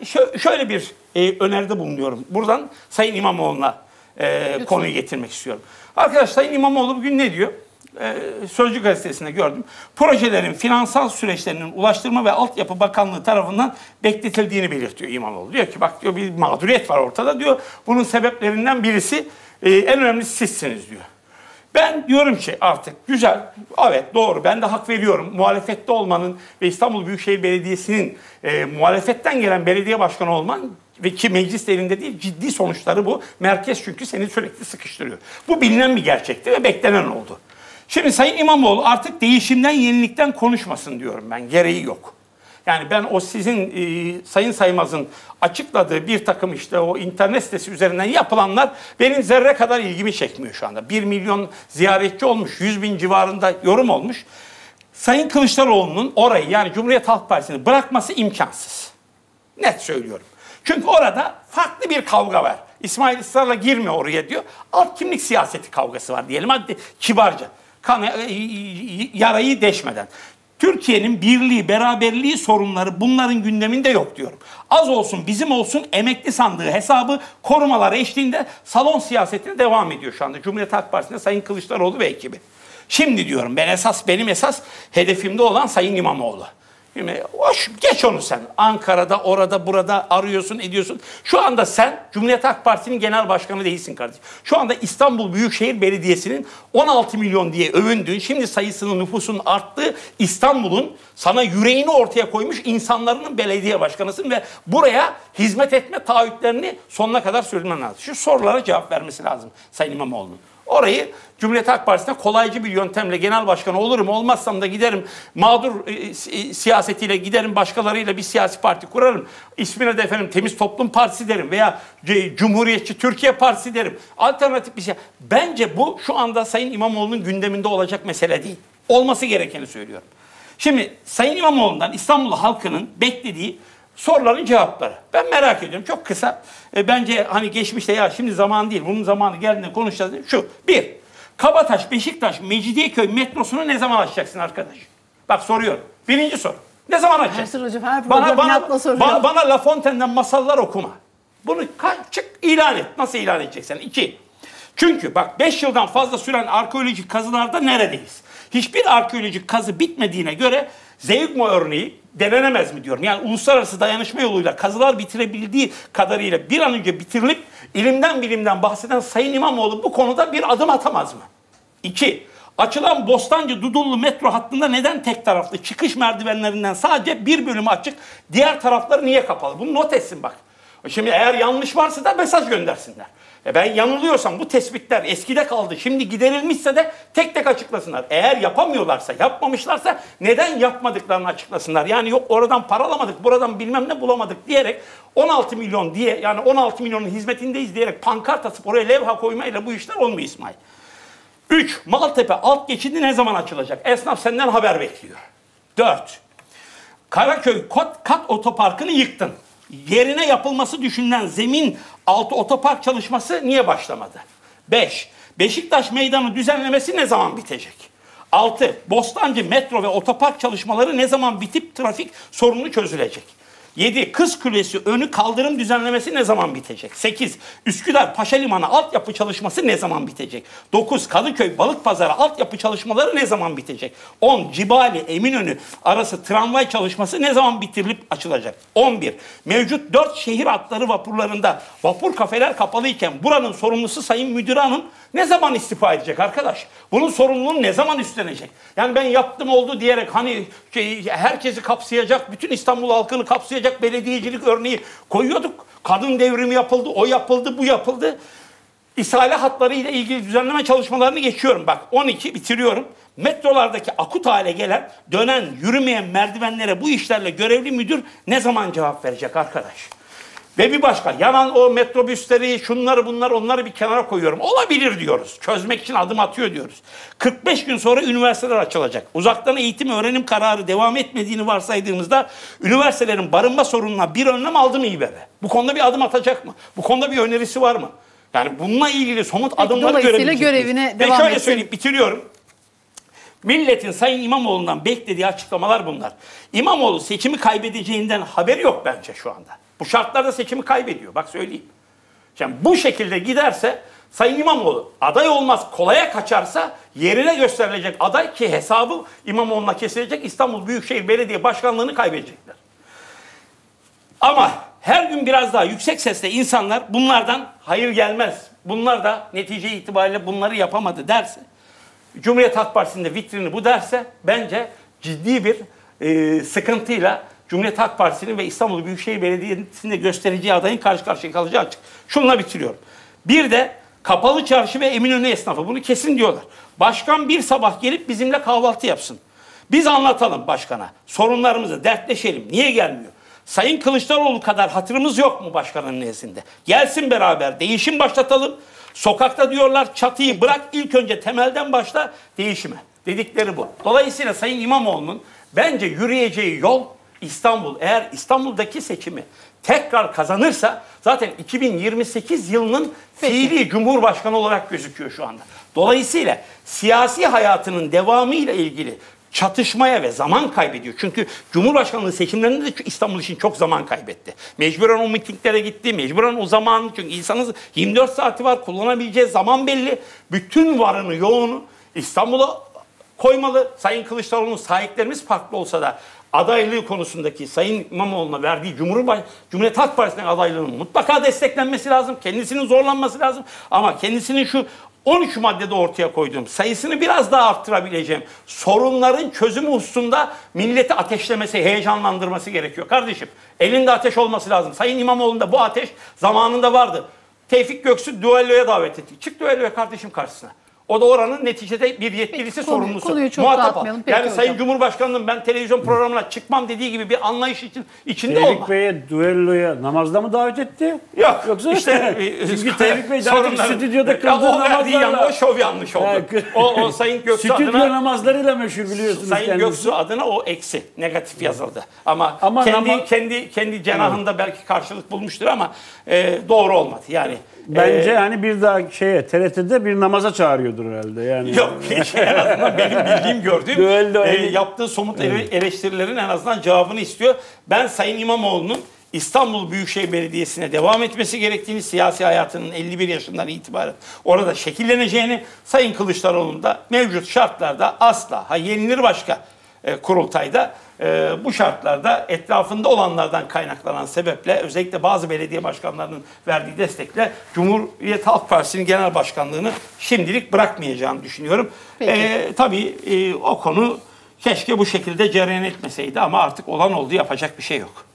şöyle bir öneride bulunuyorum. Buradan Sayın İmamoğlu'na konuyu getirmek istiyorum. Arkadaş, Sayın İmamoğlu bugün ne diyor? Sözcü gazetesinde gördüm. Projelerin finansal süreçlerinin Ulaştırma ve Altyapı Bakanlığı tarafından bekletildiğini belirtiyor İmamoğlu. Diyor ki bak diyor, bir mağduriyet var ortada diyor. Bunun sebeplerinden birisi en önemlisi sizsiniz diyor. Ben diyorum ki artık güzel, evet doğru, ben de hak veriyorum. Muhalefette olmanın ve İstanbul Büyükşehir Belediyesi'nin muhalefetten gelen belediye başkanı olman ve ki meclis elinde değil, ciddi sonuçları bu. Merkez çünkü seni sürekli sıkıştırıyor. Bu bilinen bir gerçekti ve beklenen oldu. Şimdi Sayın İmamoğlu artık değişimden, yenilikten konuşmasın diyorum ben. Gereği yok. Yani ben o sizin Sayın Saymaz'ın açıkladığı bir takım işte o internet sitesi üzerinden yapılanlar benim zerre kadar ilgimi çekmiyor şu anda. 1 milyon ziyaretçi olmuş, 100 bin civarında yorum olmuş. Sayın Kılıçdaroğlu'nun orayı, yani Cumhuriyet Halk Partisi'ni bırakması imkansız. Net söylüyorum. Çünkü orada farklı bir kavga var. İsmail ısrarla girme oraya diyor. Alt kimlik siyaseti kavgası var diyelim. Hadi kibarca. Yarayı deşmeden. Türkiye'nin birliği, beraberliği sorunları bunların gündeminde yok diyorum. Az olsun, bizim olsun, emekli sandığı hesabı korumalar eşliğinde salon siyasetine devam ediyor şu anda. Cumhuriyet Halk Partisi'nde Sayın Kılıçdaroğlu ve ekibi. Şimdi diyorum benim esas hedefimde olan Sayın İmamoğlu. Şimdi geç onu sen. Ankara'da, orada, burada arıyorsun, ediyorsun. Şu anda sen Cumhuriyet Halk Partisi'nin genel başkanı değilsin kardeşim. Şu anda İstanbul Büyükşehir Belediyesi'nin 16 milyon diye övündüğün, şimdi sayısının, nüfusunun arttığı İstanbul'un sana yüreğini ortaya koymuş insanların belediye başkanısın ve buraya hizmet etme taahhütlerini sonuna kadar sürdürmen lazım. Şu sorulara cevap vermesi lazım Sayın İmamoğlu'nun. Orayı Cumhuriyet Halk Partisi'ne kolaycı bir yöntemle genel başkan olurum, olmazsam da giderim mağdur siyasetiyle giderim başkalarıyla bir siyasi parti kurarım. İsmine de efendim Temiz Toplum Partisi derim veya Cumhuriyetçi Türkiye Partisi derim. Alternatif bir şey. Bence bu şu anda Sayın İmamoğlu'nun gündeminde olacak mesele değil. Olması gerekeni söylüyorum. Şimdi Sayın İmamoğlu'ndan İstanbul halkının beklediği soruların cevapları. Ben merak ediyorum. Çok kısa. Bence hani geçmişte ya şimdi zaman değil, bunun zamanı geldiğinde konuşacağız. Şu. Bir. Kabataş, Beşiktaş, Mecidiyeköy metrosunu ne zaman açacaksın arkadaş? Bak soruyorum. Birinci soru. Ne zaman açacaksın? Hocam, her bana La Fontaine'den masallar okuma. Bunu çık ilan et. Nasıl ilan edeceksin? İki. Çünkü bak 5 yıldan fazla süren arkeolojik kazılarda neredeyiz? Hiçbir arkeolojik kazı bitmediğine göre Zeugma örneği denenemez mi diyorum. Yani uluslararası dayanışma yoluyla kazılar bitirebildiği kadarıyla bir an önce bitirilip ilimden bilimden bahseden Sayın İmamoğlu bu konuda bir adım atamaz mı? 2. Açılan Bostancı-Dudullu metro hattında neden tek taraflı? Çıkış merdivenlerinden sadece bir bölümü açık, diğer tarafları niye kapalı? Bunu not etsin bak. Şimdi eğer yanlış varsa da mesaj göndersinler. Ben yanılıyorsam bu tespitler eskide kaldı, şimdi giderilmişse de tek tek açıklasınlar. Eğer yapamıyorlarsa, yapmamışlarsa neden yapmadıklarını açıklasınlar. Yani yok oradan paralamadık, buradan bilmem ne bulamadık diyerek 16 milyon diye, yani 16 milyonun hizmetindeyiz diyerek pankart atıp oraya levha koymayla bu işler olmuyor İsmail. 3. Maltepe alt geçidi ne zaman açılacak? Esnaf senden haber bekliyor. 4. Karaköy kat otoparkını yıktın. Yerine yapılması düşünülen zemin altı otopark çalışması niye başlamadı? 5. Beşiktaş Meydanı düzenlemesi ne zaman bitecek? 6. Bostancı metro ve otopark çalışmaları ne zaman bitip trafik sorunu çözülecek? 7. Kız Kulesi önü kaldırım düzenlemesi ne zaman bitecek? 8. Üsküdar Paşa Limanı altyapı çalışması ne zaman bitecek? 9. Kadıköy Balıkpazarı altyapı çalışmaları ne zaman bitecek? 10. Cibali Eminönü arası tramvay çalışması ne zaman bitirilip açılacak? 11. Mevcut 4 şehir hatları vapurlarında vapur kafeler kapalıyken buranın sorumlusu Sayın Müdür Hanım ne zaman istifa edecek arkadaş? Bunun sorumluluğunu ne zaman üstlenecek? Yani ben yaptım oldu diyerek hani herkesi kapsayacak, bütün İstanbul halkını kapsayacak belediyecilik örneği koyuyorduk. Kadın devrimi yapıldı, o yapıldı, bu yapıldı. İshale hatları ile ilgili düzenleme çalışmalarını geçiyorum. Bak 12 bitiriyorum. Metrolardaki akut hale gelen, dönen, yürümeyen merdivenlere bu işlerle görevli müdür ne zaman cevap verecek arkadaş? Ve bir başka, yanan o metrobüsleri, şunları bunları onları bir kenara koyuyorum. Olabilir diyoruz. Çözmek için adım atıyor diyoruz. 45 gün sonra üniversiteler açılacak. Uzaktan eğitim öğrenim kararı devam etmediğini varsaydığımızda üniversitelerin barınma sorununa bir önlem aldı mı İBB? Bu konuda bir adım atacak mı? Bu konuda bir önerisi var mı? Yani bununla ilgili somut adımları görebilecek. Görevine devam şöyle söyleyip bitiriyorum. Milletin Sayın İmamoğlu'ndan beklediği açıklamalar bunlar. İmamoğlu seçimi kaybedeceğinden haberi yok bence şu anda. Bu şartlarda seçimi kaybediyor. Bak söyleyeyim. Yani bu şekilde giderse Sayın İmamoğlu aday olmaz, kolaya kaçarsa yerine gösterilecek aday ki hesabı İmamoğlu'na kesilecek, İstanbul Büyükşehir Belediye Başkanlığı'nı kaybedecekler. Ama her gün biraz daha yüksek sesle insanlar bunlardan hayır gelmez. Bunlar da netice itibariyle bunları yapamadı derse, Cumhuriyet Halk Partisi'nde vitrini bu derse bence ciddi bir sıkıntıyla Cumhuriyet Halk Partisi'nin ve İstanbul Büyükşehir Belediyesi'nde göstereceği adayın karşı karşıya kalacağı açık. Şununla bitiriyorum. Bir de Kapalı Çarşı ve Eminönü esnafı bunu kesin diyorlar. Başkan bir sabah gelip bizimle kahvaltı yapsın. Biz anlatalım başkana. Sorunlarımızı dertleşelim. Niye gelmiyor? Sayın Kılıçdaroğlu kadar hatırımız yok mu başkanın nezdinde? Gelsin beraber değişim başlatalım. Sokakta diyorlar çatıyı bırak ilk önce temelden başla değişime. Dedikleri bu. Dolayısıyla Sayın İmamoğlu'nun bence yürüyeceği yol İstanbul. Eğer İstanbul'daki seçimi tekrar kazanırsa zaten 2028 yılının fiili Cumhurbaşkanı olarak gözüküyor şu anda. Dolayısıyla siyasi hayatının devamıyla ilgili çatışmaya ve zaman kaybediyor. Çünkü Cumhurbaşkanlığı seçimlerinde de İstanbul için çok zaman kaybetti. Mecburen o mitinglere gitti, mecburen o zaman, çünkü insanın 24 saati var, kullanabileceği zaman belli. Bütün varını, yoğunu İstanbul'a koymalı. Sayın Kılıçdaroğlu'nun sahiplerimiz farklı olsa da adaylığı konusundaki Sayın İmamoğlu'na verdiği Cumhuriyet Halk Partisi'nin adaylığının mutlaka desteklenmesi lazım. Kendisinin zorlanması lazım. Ama kendisinin şu 13 maddede ortaya koyduğum sayısını biraz daha arttırabileceğim sorunların çözümü hususunda milleti ateşlemesi, heyecanlandırması gerekiyor. Kardeşim elinde ateş olması lazım. Sayın İmamoğlu'nda bu ateş zamanında vardı. Tevfik Göksu düelloya davet etti. Çık düelloya kardeşim karşısına. O da oranın neticede bir yetkilisi sorumlusu. Muhatap al. Yani Sayın Cumhurbaşkanı'nın ben televizyon programına çıkmam dediği gibi bir anlayış içinde olma. Tevfik Bey'e düelloya namazda mı davet etti? Yok. Yoksa işte çünkü Tevfik Bey daha çok stüdyoda kıldığı namazlarla. O şov yanlış oldu. O Sayın Göksu adına. Stüdyo namazlarıyla meşhur biliyorsunuz Sayın kendisi. Göksu adına o eksi. Negatif yazıldı. Ama kendi cenahında belki karşılık bulmuştur ama doğru olmadı. Yani bence hani bir daha TRT'de bir namaza çağırıyordur herhalde. Yani. Yok. En azından benim bildiğim gördüğüm yaptığı somut eleştirilerin en azından cevabını istiyor. Ben Sayın İmamoğlu'nun İstanbul Büyükşehir Belediyesi'ne devam etmesi gerektiğini, siyasi hayatının 51 yaşından itibaren orada şekilleneceğini, Sayın Kılıçdaroğlu'nun da mevcut şartlarda asla, yenilir başka kurultayda bu şartlarda etrafında olanlardan kaynaklanan sebeple özellikle bazı belediye başkanlarının verdiği destekle Cumhuriyet Halk Partisi'nin genel başkanlığını şimdilik bırakmayacağını düşünüyorum. Tabii o konu keşke bu şekilde cereyan etmeseydi ama artık olan oldu, yapacak bir şey yok.